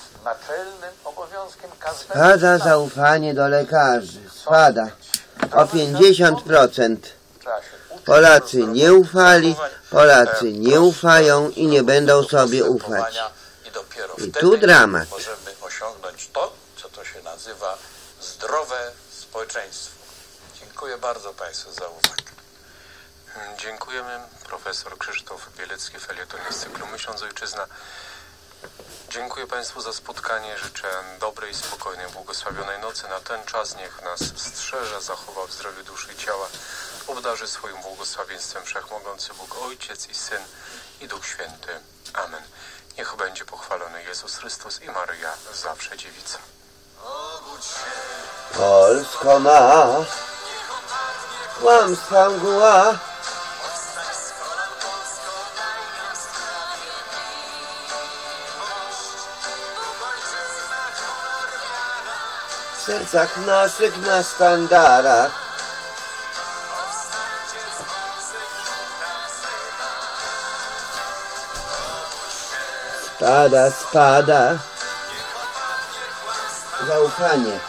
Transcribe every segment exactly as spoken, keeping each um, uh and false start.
naczelnym obowiązkiem każdego Spada zaufanie do lekarzy. Spada o pięćdziesiąt procent. Polacy nie ufali, Polacy nie ufają i nie będą sobie ufać. I dopiero I wtedy tu dramat. możemy osiągnąć to, co to się nazywa zdrowe społeczeństwo. Dziękuję bardzo Państwu za uwagę. Dziękujemy. Profesor Krzysztof Bielecki, felietonist z cyklu Myśląc Ojczyzna. Dziękuję Państwu za spotkanie. Życzę dobrej, spokojnej, błogosławionej nocy. Na ten czas niech nas strzeże, zachowa w zdrowiu duszy i ciała. Obdarzy swoim błogosławieństwem Wszechmogący Bóg, Ojciec i Syn i Duch Święty. Amen. Niech będzie pochwalony Jezus Chrystus i Maryja, zawsze dziewica. Polsko ma kłamstwa mgła. W sercach naszych na sztandarach. Spada, spada zaufanie.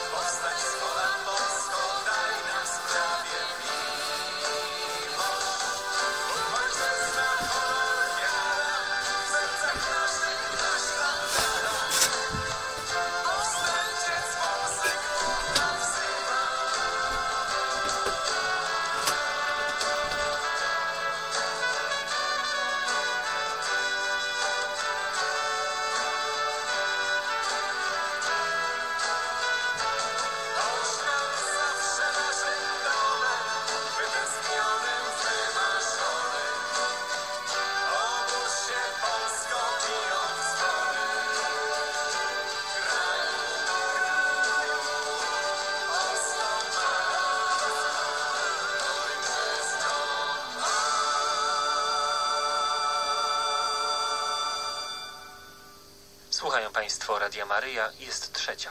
Słuchają Państwo Radia Maryja, jest trzecia.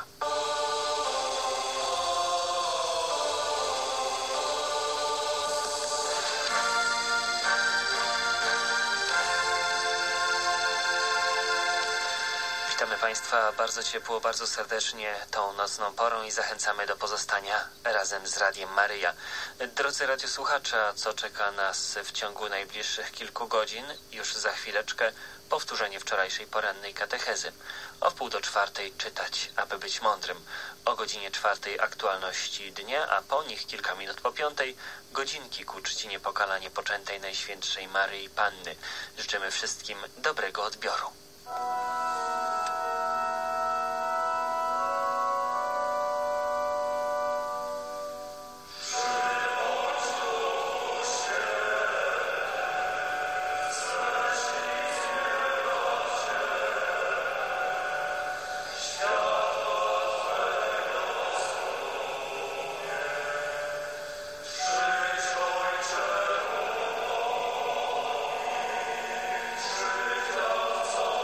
Witamy Państwa bardzo ciepło, bardzo serdecznie tą nocną porą i zachęcamy do pozostania razem z Radiem Maryja. Drodzy radiosłuchacze, a co czeka nas w ciągu najbliższych kilku godzin? Już za chwileczkę powtórzenie wczorajszej porannej katechezy. O wpół do czwartej czytać, aby być mądrym. O godzinie czwartej aktualności dnia, a po nich kilka minut po piątej godzinki ku czci niepokalanie poczętej Najświętszej Maryi Panny. Życzymy wszystkim dobrego odbioru. So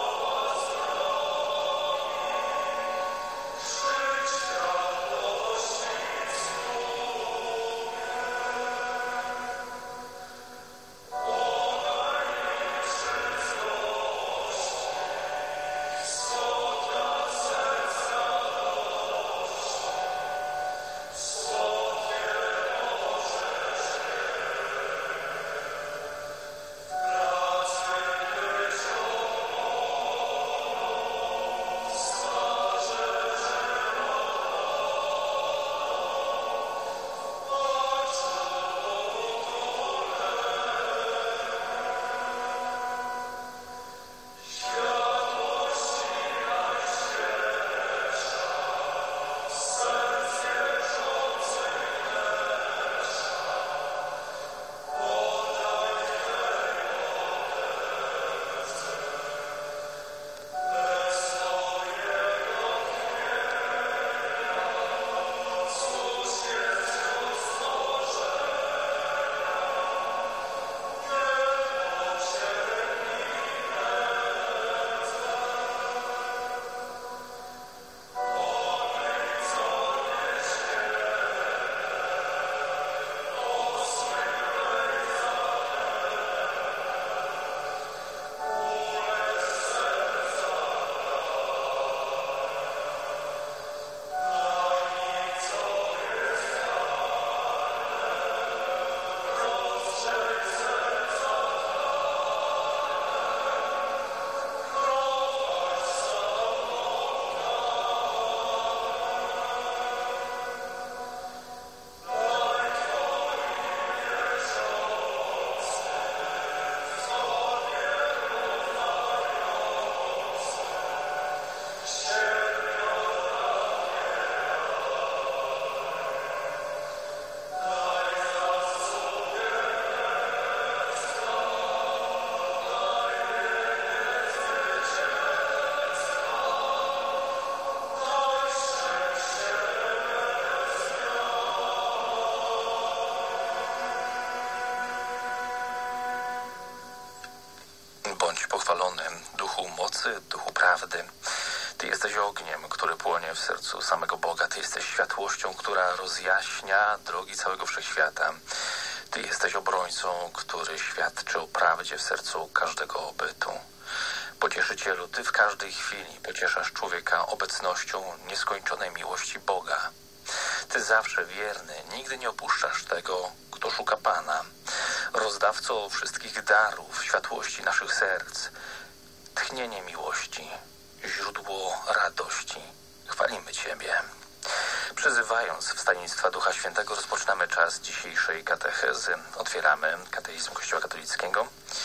Duchu Prawdy. Ty jesteś ogniem, który płonie w sercu samego Boga. Ty jesteś światłością, która rozjaśnia drogi całego wszechświata. Ty jesteś obrońcą, który świadczy o prawdzie w sercu każdego bytu. Pocieszycielu, Ty w każdej chwili pocieszasz człowieka obecnością nieskończonej miłości Boga. Ty zawsze wierny, nigdy nie opuszczasz tego, kto szuka Pana. Rozdawco wszystkich darów, światłości naszych serc, tchnienie miłości, źródło radości. Chwalimy Ciebie. Przyzywając wstawiennictwa Ducha Świętego, rozpoczynamy czas dzisiejszej katechezy. Otwieramy katechizm Kościoła katolickiego.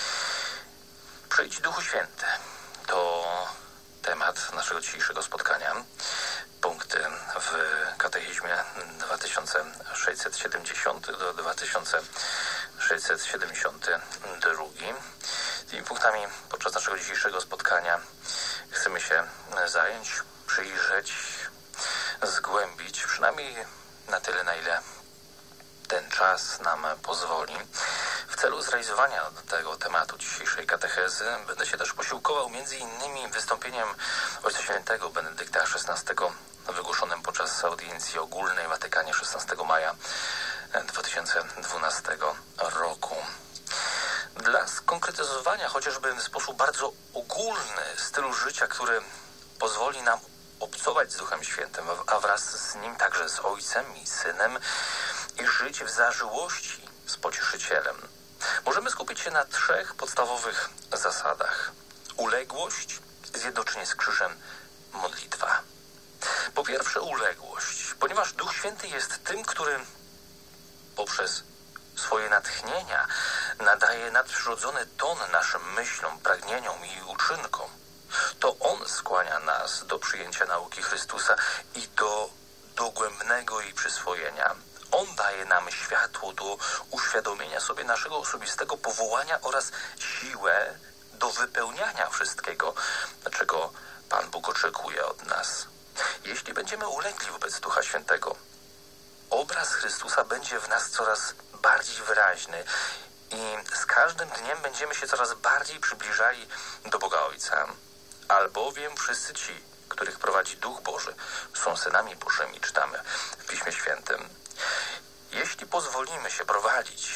Przyjdź Duchu Święty. To temat naszego dzisiejszego spotkania. Punkty w katechizmie dwa tysiące sześćset siedemdziesiąt do dwa tysiące sześćset siedemdziesiąt dwa. Tymi punktami podczas naszego dzisiejszego spotkania chcemy się zająć, przyjrzeć, zgłębić, przynajmniej na tyle, na ile ten czas nam pozwoli. W celu zrealizowania tego tematu dzisiejszej katechezy będę się też posiłkował między innymi wystąpieniem Ojca Świętego Benedykta szesnastego wygłoszonym podczas audiencji ogólnej w Watykanie szesnastego maja dwa tysiące dwunastego roku. Dla skonkretyzowania chociażby w sposób bardzo ogólny stylu życia, który pozwoli nam obcować z Duchem Świętym, a wraz z Nim także z Ojcem i Synem i żyć w zażyłości z Pocieszycielem, możemy skupić się na trzech podstawowych zasadach. Uległość, zjednoczenie z krzyżem, modlitwa. Po pierwsze uległość, ponieważ Duch Święty jest tym, który poprzez swoje natchnienia nadaje nadprzyrodzony ton naszym myślom, pragnieniom i uczynkom. To On skłania nas do przyjęcia nauki Chrystusa i do dogłębnego jej przyswojenia. On daje nam światło do uświadomienia sobie naszego osobistego powołania oraz siłę do wypełniania wszystkiego, czego Pan Bóg oczekuje od nas. Jeśli będziemy ulegli wobec Ducha Świętego, obraz Chrystusa będzie w nas coraz bardziej wyraźny i z każdym dniem będziemy się coraz bardziej przybliżali do Boga Ojca. Albowiem wszyscy ci, których prowadzi Duch Boży, są synami Bożymi, czytamy w Piśmie Świętym. Jeśli pozwolimy się prowadzić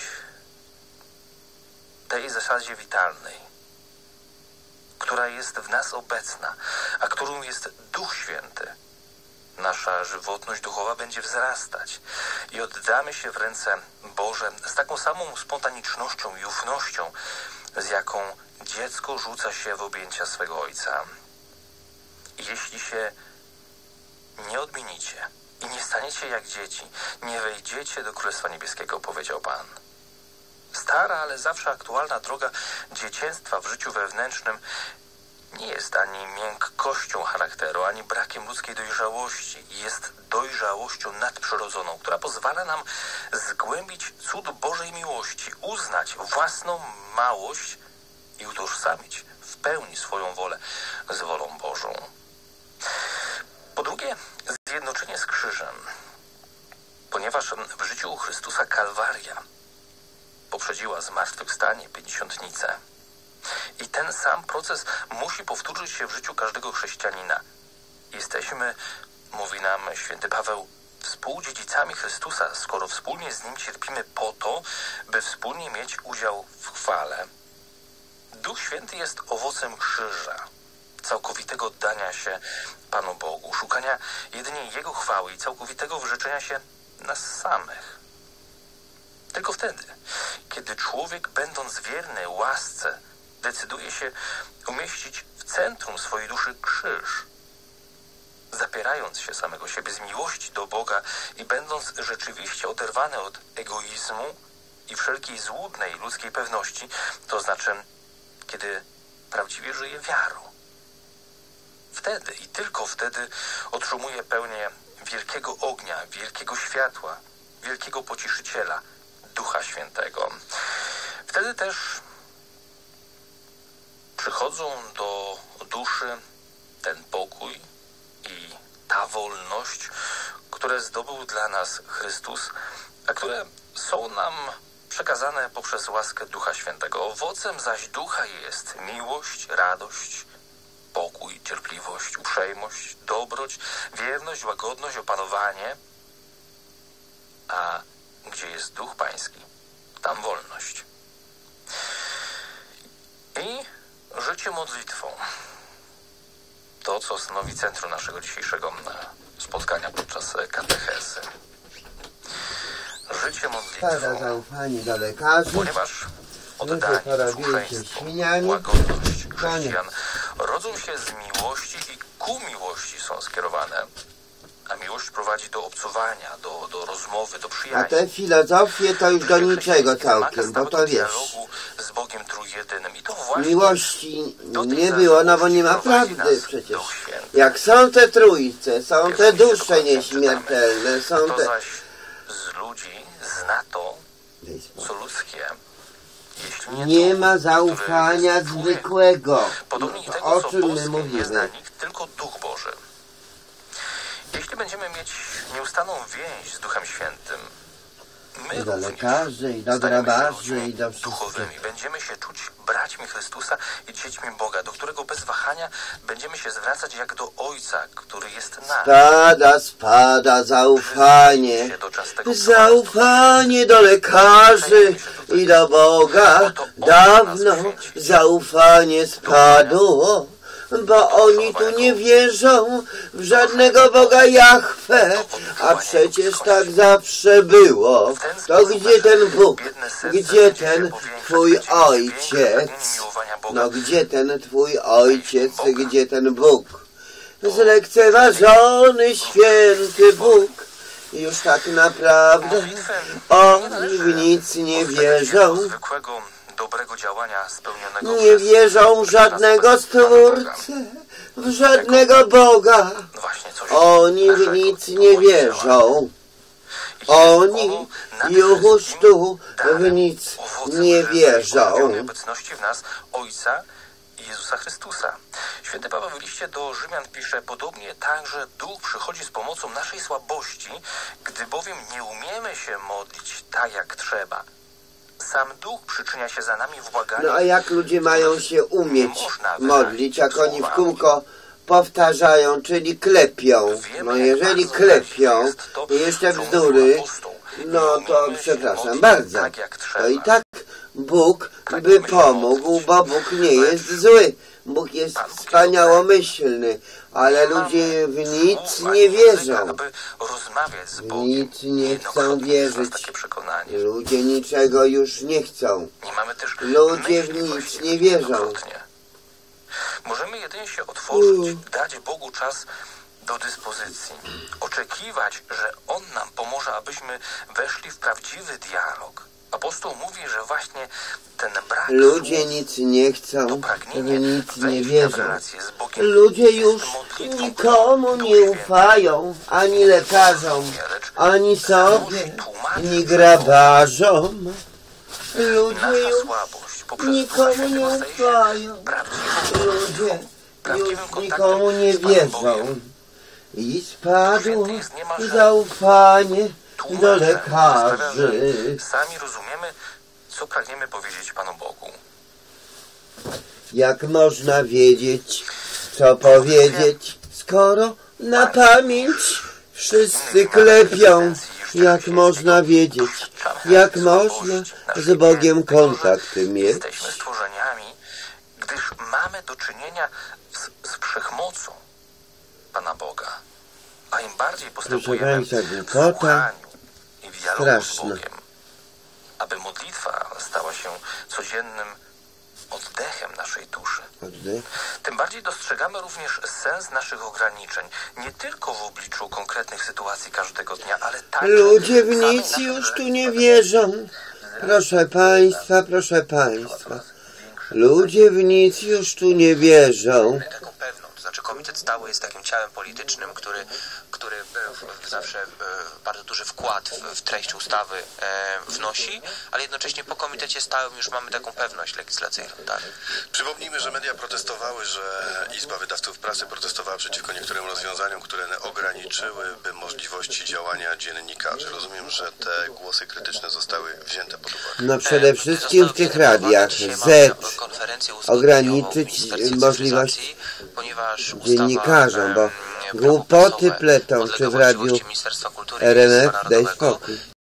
tej zasadzie witalnej, która jest w nas obecna, a którą jest Duch Święty, nasza żywotność duchowa będzie wzrastać i oddamy się w ręce Boże z taką samą spontanicznością i ufnością, z jaką dziecko rzuca się w objęcia swego ojca. Jeśli się nie odmienicie i nie staniecie jak dzieci, nie wejdziecie do Królestwa Niebieskiego, powiedział Pan. Stara, ale zawsze aktualna droga dzieciństwa w życiu wewnętrznym nie jest ani miękkością charakteru, ani brakiem ludzkiej dojrzałości. Jest dojrzałością nadprzyrodzoną, która pozwala nam zgłębić cud Bożej miłości, uznać własną małość i utożsamić w pełni swoją wolę z wolą Bożą. Po drugie, zjednoczenie z krzyżem, ponieważ w życiu Chrystusa Kalwaria poprzedziła zmartwychwstanie, pięćdziesiątnicę. I ten sam proces musi powtórzyć się w życiu każdego chrześcijanina. Jesteśmy, mówi nam święty Paweł, współdziedzicami Chrystusa, skoro wspólnie z Nim cierpimy po to, by wspólnie mieć udział w chwale. Duch Święty jest owocem krzyża, całkowitego oddania się Panu Bogu, szukania jedynie Jego chwały i całkowitego wyrzeczenia się nas samych. Tylko wtedy, kiedy człowiek, będąc wierny łasce, decyduje się umieścić w centrum swojej duszy krzyż, zapierając się samego siebie z miłości do Boga i będąc rzeczywiście oderwany od egoizmu i wszelkiej złudnej ludzkiej pewności, to znaczy, kiedy prawdziwie żyje wiarą. Wtedy i tylko wtedy otrzymuje pełnię wielkiego ognia, wielkiego światła, wielkiego Pocieszyciela, Ducha Świętego. Wtedy też przychodzą do duszy ten pokój i ta wolność, które zdobył dla nas Chrystus, a które są nam przekazane poprzez łaskę Ducha Świętego. Owocem zaś Ducha jest miłość, radość, spokój, cierpliwość, uprzejmość, dobroć, wierność, łagodność, opanowanie. A gdzie jest Duch Pański, tam wolność. I życie modlitwą. To, co stanowi centrum naszego dzisiejszego spotkania podczas katechezy. Życie modlitwą. Spada zaufanie do lekarzy. Ponieważ oddanie, posłuszeństwo, łagodność chrześcijan rodzą się z miłości i ku miłości są skierowane. A miłość prowadzi do obcowania, do, do rozmowy, do A przyjaźni. te filozofie to już do niczego całkiem, bo to wiesz. Z Bogiem Trójjedynym. I to właśnie Miłości nie było, no bo nie ma prawdy przecież. Jak są te trójce, są te dusze nieśmiertelne, są To te... zaś z ludzi zna to, co ludzkie. Jeśli nie, Nie to, ma zaufania które jest zwykłego. Podobnie No, tego, o co czym my boskie, nie zna mówimy? nikt, tylko Duch Boży. Jeśli będziemy mieć nieustanną więź z Duchem Świętym, my I do również lekarzy, i do staniemy się grabarzy, ludźmi i do wszystkich. duchowymi. Będziemy się czuć braćmi Chrystusa i dziećmi Boga, do którego bez wahania będziemy się zwracać jak do Ojca, który jest nasz. Spada, spada zaufanie. Się do czastego Zaufanie do lekarzy i do Boga. Dawno zaufanie spadło, bo oni tu nie wierzą w żadnego Boga Jahwe, a przecież tak zawsze było. To gdzie ten Bóg? Gdzie ten Twój Ojciec? No gdzie ten Twój Ojciec? Gdzie ten Bóg? Zlekceważony święty Bóg. Już tak naprawdę oni w nic nie wierzą. Zwykłego, dobrego działania spełnionego Nie wierzą w żadnego Stwórcę, w żadnego Boga. Oni w nic nie wierzą. Oni już tu w nic nie wierzą. Obecności w nas Ojca i Jezusa Chrystusa. Święty Paweł w liście do Rzymian pisze: podobnie także Duch przychodzi z pomocą naszej słabości, gdy bowiem nie umiemy się modlić tak jak trzeba. Sam Duch przyczynia się za nami w błaganiu. No a jak ludzie mają się umieć modlić, jak oni w kółko powtarzają, czyli klepią. No jeżeli klepią i jeszcze bzdury, no to przepraszam bardzo. To i tak Bóg by pomógł, bo Bóg nie jest zły. Bóg jest wspaniałomyślny, ale ludzie w nic nie wierzą. W nic nie chcą wierzyć. Ludzie niczego już nie chcą. Ludzie w nic nie wierzą. Możemy jedynie się otworzyć, dać Bogu czas do dyspozycji, oczekiwać, że On nam pomoże, abyśmy weszli w prawdziwy dialog. Apostoł mówi, że właśnie ten brak Ludzie słów, nic nie chcą, to w pragnienie nic nie wejścia w wierzą. relację z Bogiem Ludzie już jest modlitwą, nikomu którą nie Duch ufają, ani lekarzom, lecz ani sobie, tłumaczy ani grabarzom. Ludzie nasza już słabość poprzez nikomu Ducha nie Świętego staje się ufają. prawdziwą Ludzie prawdziwym już kontaktem nikomu nie z Panem wierzą. Bogiem. I spadło Święty jest niemalże zaufanie do tłumaczem, lekarzy. sprawia, że sami rozumiemy, co pragniemy powiedzieć Panu Bogu. Jak można wiedzieć, co powiedzieć, skoro na pamięć wszyscy klepią? Jak można wiedzieć, jak można z Bogiem kontakty mieć? Jesteśmy stworzeniami, gdyż mamy do czynienia z, z wszechmocą Pana Boga. A im bardziej postępujemy w słuchaniu i w dialogu z Bogiem, aby modlitwa stała się codziennym oddechem naszej duszy. Oddech. Tym bardziej dostrzegamy również sens naszych ograniczeń, nie tylko w obliczu konkretnych sytuacji każdego dnia, ale także... Ludzie w nic już tu nie wierzą. Proszę Państwa, proszę Państwa. Ludzie w nic już tu nie wierzą. To znaczy komitet stały jest takim ciałem politycznym, który, który zawsze bardzo duży wkład w treść ustawy wnosi, ale jednocześnie po komitecie stałym już mamy taką pewność legislacyjną. Tak? Przypomnijmy, że media protestowały, że Izba Wydawców Prasy protestowała przeciwko niektórym rozwiązaniom, które ograniczyłyby możliwości działania dziennikarzy. Rozumiem, że te głosy krytyczne zostały wzięte pod uwagę. No przede wszystkim w tych radiach Z ograniczyć możliwość dziennikarzom, bo głupoty pletą, czy w radiu R M F, daj spokój.